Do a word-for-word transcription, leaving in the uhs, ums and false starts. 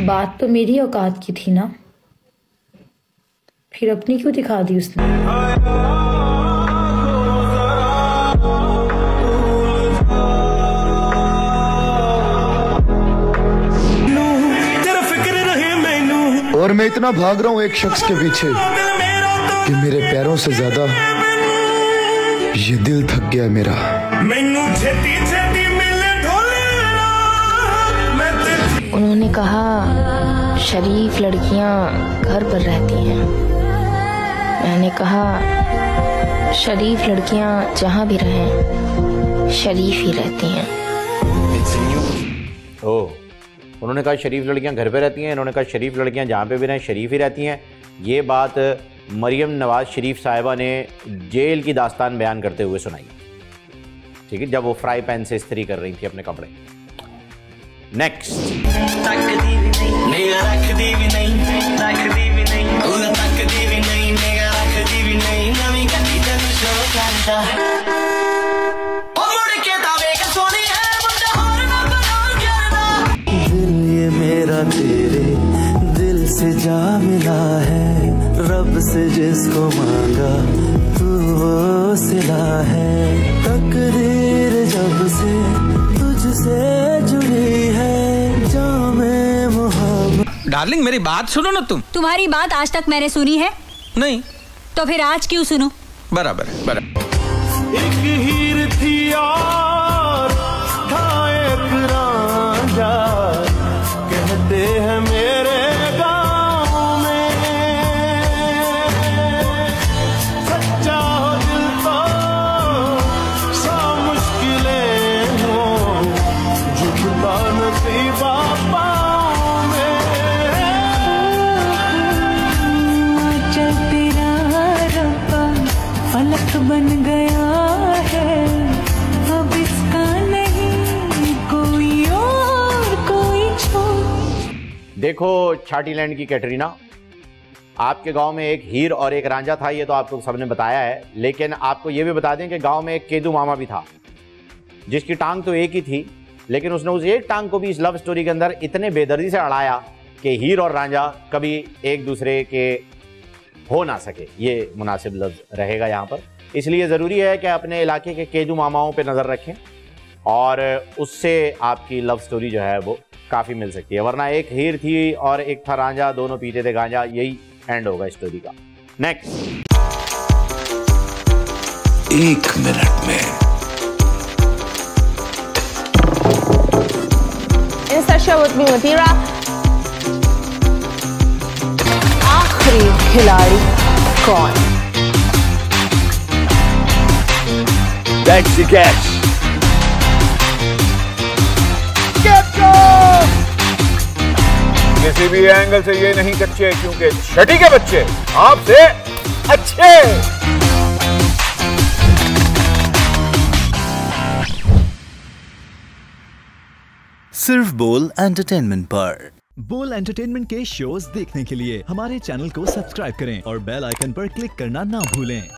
बात तो मेरी औकात की थी ना, फिर अपनी क्यों दिखा दी उसने? और मैं इतना भाग रहा हूँ एक शख्स के पीछे कि मेरे पैरों से ज्यादा ये दिल थक गया मेरा। उन्होंने कहा शरीफ लड़कियां घर पर रहती हैं। मैंने कहा शरीफ लड़कियां जहां भी रहें शरीफ ही रहती हैं। ओह, उन्होंने कहा शरीफ लड़कियां घर पे रहती हैं, इन्होंने कहा शरीफ लड़कियां जहाँ पे भी रहें शरीफ ही रहती हैं। ये बात मरियम नवाज शरीफ साहिबा ने जेल की दास्तान बयान करते हुए सुनाई, ठीक है, जब वो फ्राई पैन से इस्त्री कर रही थी अपने कपड़े। नेक्स्ट, तेरे दिल से जा मिला है, रब से जिसको मांगा तू वो सिला है। तकदीर जब से तुझसे जुड़ी है, जामे मोहब्बत। डार्लिंग मेरी बात सुनो ना तुम। तुम्हारी बात आज तक मैंने सुनी है? नहीं। तो फिर आज क्यों सुनूं? बराबर बराबर। एक हीर थी और था एक रांझा, कहते हैं मेरे गाँव में, सच्चा हो दिल तो सौ मुश्किलें हो, झुकता नसीबा पाँव में। चल तेरा रब्बा फलक बन गया है, अब इसका नहीं कोई और कोई छोड़। देखो छाटी लैंड की कैटरीना, आपके गांव में एक हीर और एक रांझा था, ये तो आपको सबने बताया है, लेकिन आपको ये भी बता दें कि गांव में एक केदू मामा भी था जिसकी टांग तो एक ही थी, लेकिन उसने उस एक टांग को भी इस लव स्टोरी के अंदर इतने बेदर्दी से अड़ाया कि हीर और रांझा कभी एक दूसरे के हो ना सके। ये मुनासिब लफ्ज़ रहेगा यहाँ पर, इसलिए ज़रूरी है कि अपने इलाके के केदू मामाओं पे नज़र रखें और उससे आपकी लव स्टोरी जो है वो काफ़ी मिल सकती है। वरना एक हीर थी और एक था रांझा, दोनों पीते थे गांजा, यही एंड होगा स्टोरी का। नेक्स्ट, एक मिनट में आखिरी खिलाड़ी कौन? That's the catch. किसी भी एंगल से ये नहीं कच्चे, क्योंकि छठी के बच्चे आपसे अच्छे। सिर्फ बोल एंटरटेनमेंट पर। बोल एंटरटेनमेंट के शोज देखने के लिए हमारे चैनल को सब्सक्राइब करें और बेल आइकन पर क्लिक करना ना भूलें।